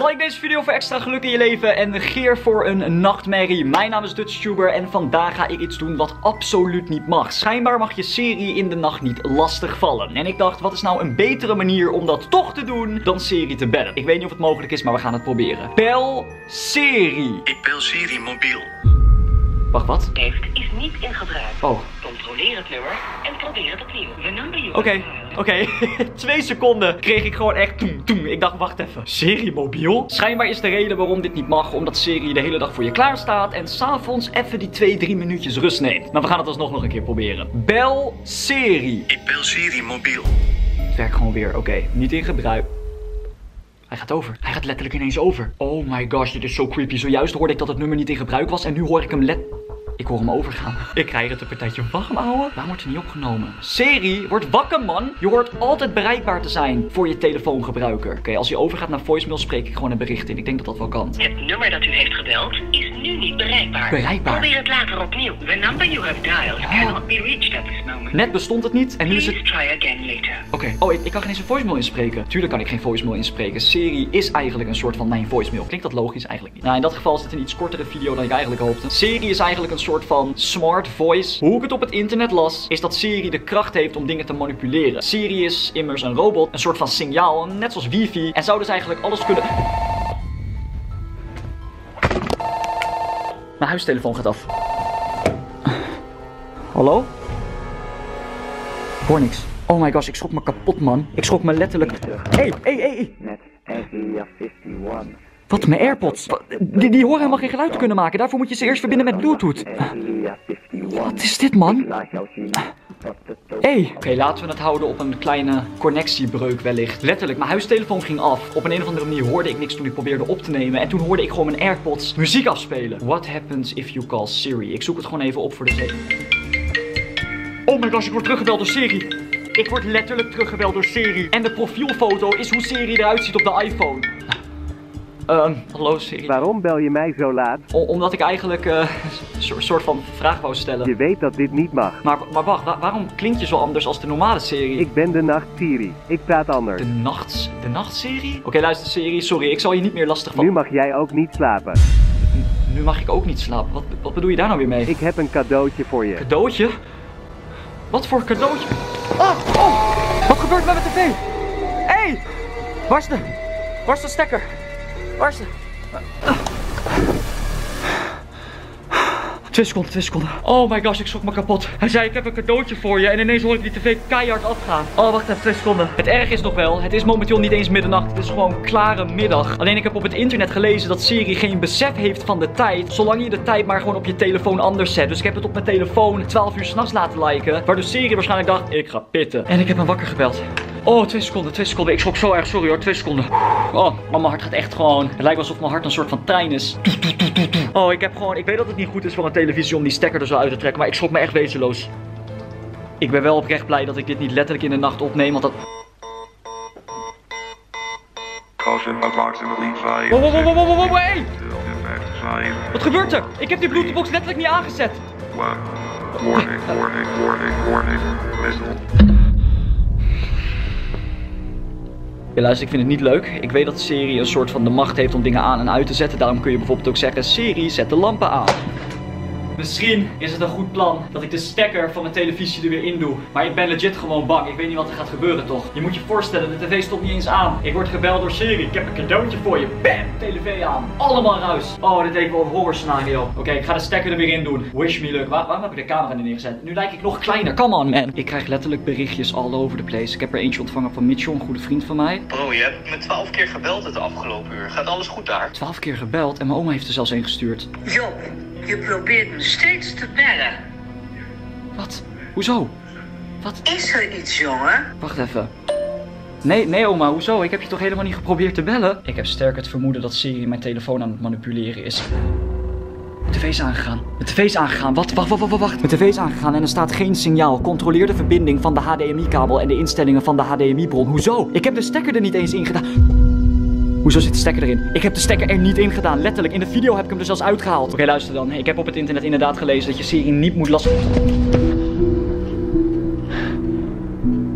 Like deze video voor extra geluk in je leven en negeer voor een nachtmerrie. Mijn naam is DutchTuber en vandaag ga ik iets doen wat absoluut niet mag. Schijnbaar mag je Siri in de nacht niet lastig vallen. En ik dacht, wat is nou een betere manier om dat toch te doen dan Siri te bellen? Ik weet niet of het mogelijk is, maar we gaan het proberen. Bel Siri. Ik bel Siri mobiel. Wacht, wat? Heeft is niet in gebruik. Oh. Controleer het nummer en probeer het opnieuw. The number you Oké. 2 seconden kreeg ik gewoon echt toen. Ik dacht, wacht even. Siri mobiel? Schijnbaar is de reden waarom dit niet mag, omdat Siri de hele dag voor je klaar staat en s'avonds even die 2-3 minuutjes rust neemt. Maar we gaan het alsnog nog een keer proberen. Bel Siri. Ik bel Siri mobiel. Het werkt gewoon weer. Oké, niet in gebruik. Hij gaat over. Hij gaat letterlijk ineens over. Oh my gosh, dit is zo creepy. Zojuist hoorde ik dat het nummer niet in gebruik was en nu hoor ik hem Ik hoor hem overgaan. Ik krijg het een partijtje warm, ouwe. Waarom wordt er niet opgenomen? Siri, word wakker, man. Je hoort altijd bereikbaar te zijn voor je telefoongebruiker. Oké, als hij overgaat naar voicemail, spreek ik gewoon een bericht in. Ik denk dat dat wel kan. Het nummer dat u heeft gebeld is nu niet bereikbaar. Bereikbaar? Probeer het later opnieuw. The number you have dialed cannot be reached at this moment. Net bestond het niet en nu is Please het... try again later. Oké. Oh, ik kan geen eens een voicemail inspreken. Tuurlijk kan ik geen voicemail inspreken. Siri is eigenlijk een soort van mijn voicemail. Klinkt dat logisch? Eigenlijk niet. Nou, in dat geval is dit een iets kortere video dan ik eigenlijk hoopte. Siri is eigenlijk een soort van smart voice. Hoe ik het op het internet las, is dat Siri de kracht heeft om dingen te manipuleren. Siri is immers een robot, een soort van signaal, net zoals wifi. En zou dus eigenlijk alles kunnen... Mijn huistelefoon gaat af. Hallo? Hoor niks. Oh my gosh, ik schrok me kapot, man. Ik schrok me letterlijk... Hey. Wat, mijn AirPods? Die horen helemaal geen geluid kunnen maken. Daarvoor moet je ze eerst verbinden met Bluetooth. Wat is dit, man? Hey. Oké, laten we het houden op een kleine connectiebreuk wellicht. Letterlijk, mijn huistelefoon ging af. Op een of andere manier hoorde ik niks toen ik probeerde op te nemen. En toen hoorde ik gewoon mijn AirPods muziek afspelen. What happens if you call Siri? Ik zoek het gewoon even op voor de zekerheid. Oh my gosh, ik word teruggebeld door Siri. Ik word letterlijk teruggebeld door Siri. En de profielfoto is hoe Siri eruit ziet op de iPhone. Hallo Siri. Waarom bel je mij zo laat? Omdat ik eigenlijk een soort van vraag wou stellen. Je weet dat dit niet mag. Maar wacht, waarom klink je zo anders als de normale Siri? Ik ben de nacht Siri. Ik praat anders. De nacht Siri? Oké, luister Siri, sorry, ik zal je niet meer lastig vallen. Nu mag jij ook niet slapen. Nu mag ik ook niet slapen. Wat bedoel je daar nou weer mee? Ik heb een cadeautje voor je. Cadeautje? Wat voor cadeautje? Oh! Wat gebeurt er met mijn tv? Hé! Waar is de stekker? Waar is de... 2 seconden. Oh my gosh, ik schrok me kapot. Hij zei, ik heb een cadeautje voor je. En ineens hoor ik die tv keihard afgaan. Oh, wacht even, 2 seconden. Het erg is nog wel, het is momenteel niet eens middernacht. Het is gewoon klare middag. Alleen ik heb op het internet gelezen dat Siri geen besef heeft van de tijd. Zolang je de tijd maar gewoon op je telefoon anders zet. Dus ik heb het op mijn telefoon 12 uur 's nachts laten liken. Waardoor Siri waarschijnlijk dacht, ik ga pitten. En ik heb hem wakker gebeld. Oh, 2 seconden. Ik schrok zo erg, sorry hoor, 2 seconden. Oh, maar mijn hart gaat echt gewoon... Het lijkt alsof mijn hart een soort van trein is. Oh, ik weet dat het niet goed is voor een televisie om die stekker er zo uit te trekken, maar ik schrok me echt wezenloos. Ik ben wel oprecht blij dat ik dit niet letterlijk in de nacht opneem, want dat... Wow, hey! Wat gebeurt er? Ik heb die Bluetooth-box letterlijk niet aangezet. Ja, luister, ik vind het niet leuk. Ik weet dat Siri een soort van de macht heeft om dingen aan en uit te zetten. Daarom kun je bijvoorbeeld ook zeggen, Siri, zet de lampen aan. Misschien is het een goed plan dat ik de stekker van mijn televisie er weer in doe. Maar ik ben legit gewoon bang. Ik weet niet wat er gaat gebeuren toch. Je moet je voorstellen, de tv stopt niet eens aan. Ik word gebeld door Siri. Ik heb een cadeautje voor je. Bam! TV aan. Allemaal ruis. Oh, dit leek wel een horror scenario. Oké, ik ga de stekker er weer in doen. Wish me luck. Waarom heb ik de camera er neergezet? Nu lijk ik nog kleiner. Come on, man. Ik krijg letterlijk berichtjes all over the place. Ik heb er eentje ontvangen van Mitchell, een goede vriend van mij. Bro, je hebt me 12 keer gebeld het afgelopen uur. Gaat alles goed daar? 12 keer gebeld en mijn oma heeft er zelfs een gestuurd. Job, je probeert me steeds te bellen. Wat? Hoezo? Wat? Is er iets, jongen? Wacht even. Nee oma, hoezo? Ik heb je toch helemaal niet geprobeerd te bellen? Ik heb sterk het vermoeden dat Siri mijn telefoon aan het manipuleren is. Mijn tv is aangegaan. Mijn tv is aangegaan. Wacht. Mijn tv is aangegaan en er staat geen signaal. Controleer de verbinding van de HDMI-kabel en de instellingen van de HDMI-bron. Hoezo? Ik heb de stekker er niet eens in gedaan. Hoezo zit de stekker erin? Ik heb de stekker er niet in gedaan. Letterlijk, in de video heb ik hem er zelfs uitgehaald. Oké, luister dan. Ik heb op het internet inderdaad gelezen dat je Siri niet moet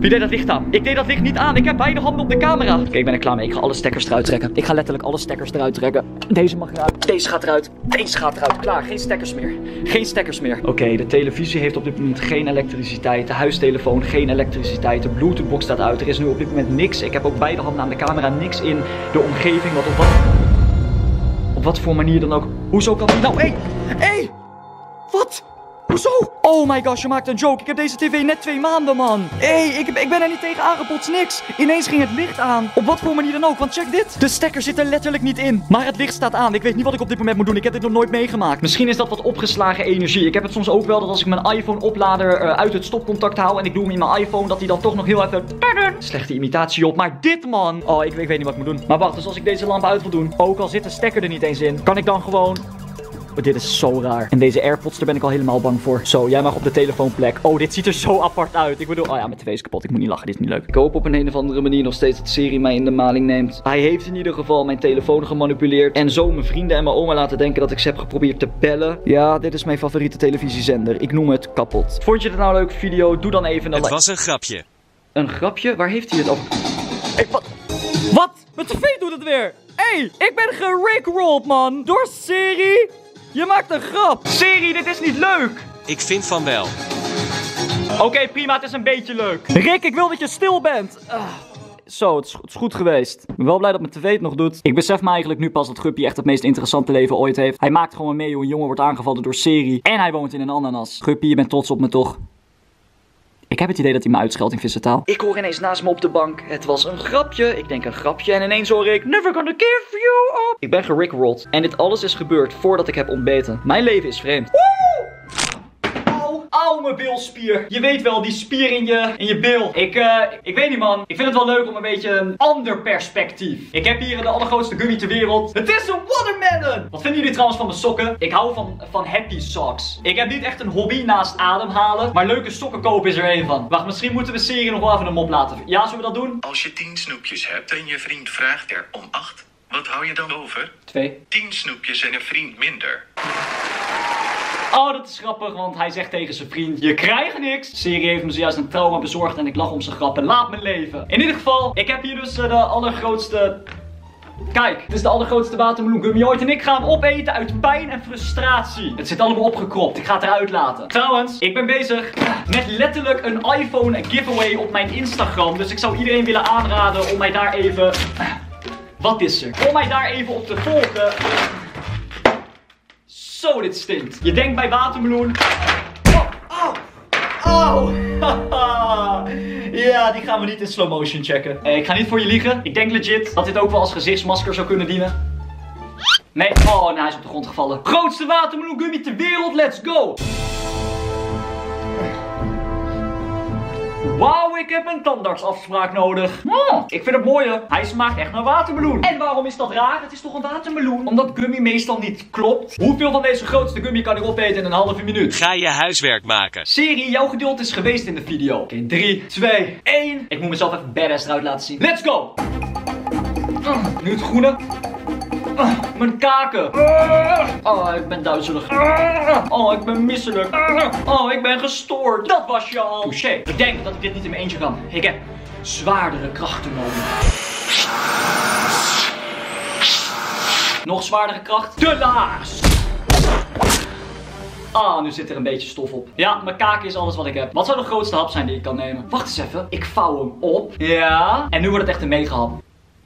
Wie deed dat licht aan? Ik deed dat licht niet aan. Ik heb beide handen op de camera. Oké, ik ben er klaar mee. Ik ga alle stekkers eruit trekken. Ik ga letterlijk alle stekkers eruit trekken. Deze mag eruit. Deze gaat eruit. Deze gaat eruit. Klaar. Geen stekkers meer. Geen stekkers meer. Oké, de televisie heeft op dit moment geen elektriciteit. De huistelefoon geen elektriciteit. De Bluetooth-box staat uit. Er is nu op dit moment niks. Ik heb ook beide handen aan de camera. Niks in de omgeving. Wat op wat voor manier dan ook. Hoezo kan die nou... Hé! Wat? Hoezo? Oh my gosh, je maakt een joke. Ik heb deze tv net 2 maanden, man. Ik ben er niet tegen aangepotst, niks. Ineens ging het licht aan. Op wat voor manier dan ook, want check dit. De stekker zit er letterlijk niet in. Maar het licht staat aan. Ik weet niet wat ik op dit moment moet doen. Ik heb dit nog nooit meegemaakt. Misschien is dat wat opgeslagen energie. Ik heb het soms ook wel dat als ik mijn iPhone-oplader uit het stopcontact haal en ik doe hem in mijn iPhone, dat hij dan toch nog heel even... Slechte imitatie op. Maar dit, man. Oh, ik weet niet wat ik moet doen. Maar wacht, dus als ik deze lamp uit wil doen, ook al zit de stekker er niet eens in, kan ik dan gewoon... Oh, dit is zo raar. En deze AirPods, daar ben ik al helemaal bang voor. Zo, jij mag op de telefoonplek. Oh, dit ziet er zo apart uit. Ik bedoel, oh ja, mijn tv is kapot. Ik moet niet lachen, dit is niet leuk. Ik hoop op een of andere manier nog steeds dat Siri mij in de maling neemt. Hij heeft in ieder geval mijn telefoon gemanipuleerd. En zo mijn vrienden en mijn oma laten denken dat ik ze heb geprobeerd te bellen. Ja, dit is mijn favoriete televisiezender. Ik noem het kapot. Vond je dit nou een leuke video? Doe dan even een like. Het was een grapje. Een grapje? Waar heeft hij het over? Wat? Mijn tv doet het weer. Ik ben gerickrolled, man. Door Siri. Je maakt een grap. Siri, dit is niet leuk. Ik vind van wel. Oké, prima, het is een beetje leuk. Rick, ik wil dat je stil bent. Zo, het is goed geweest. Ik ben wel blij dat mijn tv het nog doet. Ik besef me eigenlijk nu pas dat Guppy echt het meest interessante leven ooit heeft. Hij maakt gewoon mee hoe een jongen wordt aangevallen door Siri. En hij woont in een ananas. Guppy, je bent trots op me toch? Ik heb het idee dat hij me uitscheldt in vissentaal. Ik hoor ineens naast me op de bank. Het was een grapje. Ik denk een grapje. En ineens hoor ik... Never gonna give you up. Ik ben gerickrolled. En dit alles is gebeurd voordat ik heb ontbeten. Mijn leven is vreemd. Auw, mijn bilspier. Je weet wel, die spier in je bil. Ik weet niet, man. Ik vind het wel leuk om een beetje een ander perspectief. Ik heb hier de allergrootste gummy ter wereld. Het is een watermelon. Wat vinden jullie trouwens van mijn sokken? Ik hou van happy socks. Ik heb niet echt een hobby naast ademhalen. Maar leuke sokken kopen is er één van. Wacht, misschien moeten we Siri nog wel even een mop laten. Ja, zullen we dat doen? Als je 10 snoepjes hebt en je vriend vraagt er om 8, wat hou je dan over? 2. 10 snoepjes en een vriend minder. Oh, dat is grappig, want hij zegt tegen zijn vriend: je krijgt niks. Siri heeft me zojuist een trauma bezorgd en ik lach om zijn grappen. Laat me leven. In ieder geval, ik heb hier dus de allergrootste... Kijk, het is de allergrootste watermeloengummy ooit. En ik ga hem opeten uit pijn en frustratie. Het zit allemaal opgekropt. Ik ga het eruit laten. Trouwens, ik ben bezig met letterlijk een iPhone giveaway op mijn Instagram. Dus ik zou iedereen willen aanraden om mij daar even... Wat is er? Om mij daar even op te volgen. Zo, dit stinkt. Je denkt bij watermeloen... Oh! Ja, die gaan we niet in slow motion checken. Ik ga niet voor je liegen. Ik denk legit dat dit ook wel als gezichtsmasker zou kunnen dienen. Nee. Oh, nou, hij is op de grond gevallen. Grootste watermeloengummy ter wereld. Let's go! Wauw, ik heb een tandartsafspraak nodig. Ik vind het mooi, hè. Hij smaakt echt naar watermeloen. En waarom is dat raar? Het is toch een watermeloen? Omdat gummy meestal niet klopt. Hoeveel van deze grootste gummy kan ik opeten in een halve minuut? Ga je huiswerk maken. Siri, jouw geduld is geweest in de video. Oké, 3, 2, 1. Ik moet mezelf even badass eruit laten zien. Let's go! Nu het groene. Mijn kaken. Oh, ik ben duizelig. Oh, ik ben misselijk. Oh, ik ben gestoord. Dat was je al. Touché. Ik denk dat ik dit niet in mijn eentje kan. Ik heb zwaardere krachten nodig. Nog zwaardere kracht. De laars. Ah, nu zit er een beetje stof op. Ja, mijn kaken is alles wat ik heb. Wat zou de grootste hap zijn die ik kan nemen? Wacht eens even. Ik vouw hem op. Ja. En nu wordt het echt een mega hap.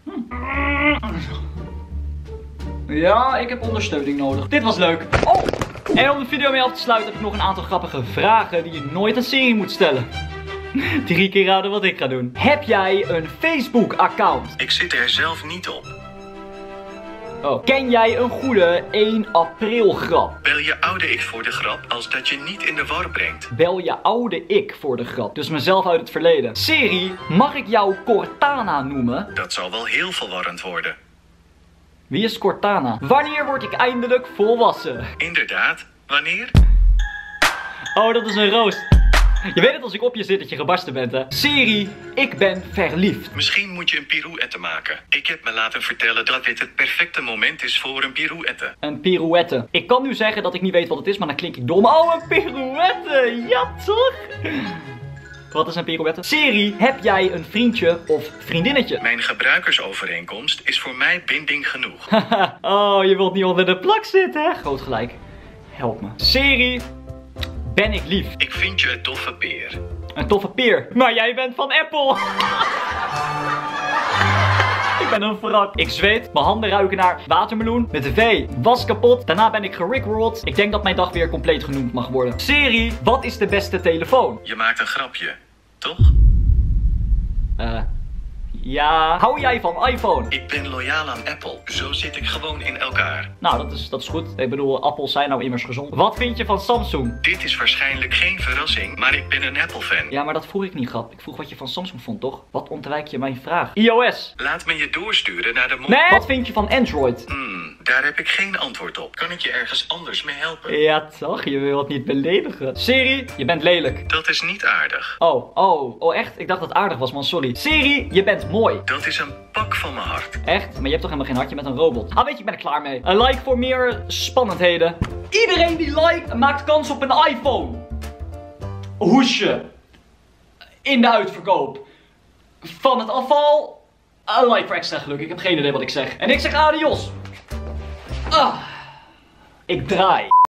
Ja, ik heb ondersteuning nodig. Dit was leuk. Oh! En om de video mee af te sluiten heb ik nog een aantal grappige vragen die je nooit aan Siri moet stellen. 3 keer raden wat ik ga doen. Heb jij een Facebook-account? Ik zit er zelf niet op. Oh. Ken jij een goede 1 april grap? Bel je oude ik voor de grap als dat je niet in de war brengt. Bel je oude ik voor de grap. Dus mezelf uit het verleden. Siri, mag ik jou Cortana noemen? Dat zal wel heel verwarrend worden. Wie is Cortana? Wanneer word ik eindelijk volwassen? Inderdaad, wanneer? Oh, dat is een roast. Je weet het als ik op je zit dat je gebarsten bent, hè? Siri, ik ben verliefd. Misschien moet je een pirouette maken. Ik heb me laten vertellen dat dit het perfecte moment is voor een pirouette. Een pirouette. Ik kan nu zeggen dat ik niet weet wat het is, maar dan klink ik dom. Oh, een pirouette. Ja, toch? Wat is een pirouette? Siri, heb jij een vriendje of vriendinnetje? Mijn gebruikersovereenkomst is voor mij binding genoeg. Oh, je wilt niet onder de plak zitten, hè? Groot gelijk. Help me. Siri, ben ik lief? Ik vind je een toffe peer. Een toffe peer. Maar jij bent van Apple. Ik ben een wrak. Ik zweet. Mijn handen ruiken naar watermeloen. Met de V. Was kapot. Daarna ben ik gerickrolled. Ik denk dat mijn dag weer compleet genoemd mag worden. Siri, wat is de beste telefoon? Je maakt een grapje, toch? Ja. Hou jij van iPhone? Ik ben loyaal aan Apple. Zo zit ik gewoon in elkaar. Nou, dat is goed. Ik bedoel, appels zijn nou immers gezond. Wat vind je van Samsung? Dit is waarschijnlijk geen verrassing, maar ik ben een Apple-fan. Ja, maar dat vroeg ik niet, grap. Ik vroeg wat je van Samsung vond, toch? Wat ontwijk je mijn vraag? iOS. Laat me je doorsturen naar de Nee! Wat vind je van Android? Daar heb ik geen antwoord op. Kan ik je ergens anders mee helpen? Ja, toch? Je wil het niet beledigen. Siri, je bent lelijk. Dat is niet aardig. Oh, echt? Ik dacht dat het aardig was, man. Sorry. Siri, je bent mooi. Dat is een pak van mijn hart. Echt? Maar je hebt toch helemaal geen hartje met een robot? Ah, weet je, ik ben er klaar mee. Een like voor meer spannendheden. Iedereen die like maakt kans op een iPhone. Hoesje. In de uitverkoop. Van het afval. Een like voor extra geluk. Ik heb geen idee wat ik zeg. En ik zeg adios. Ik draai.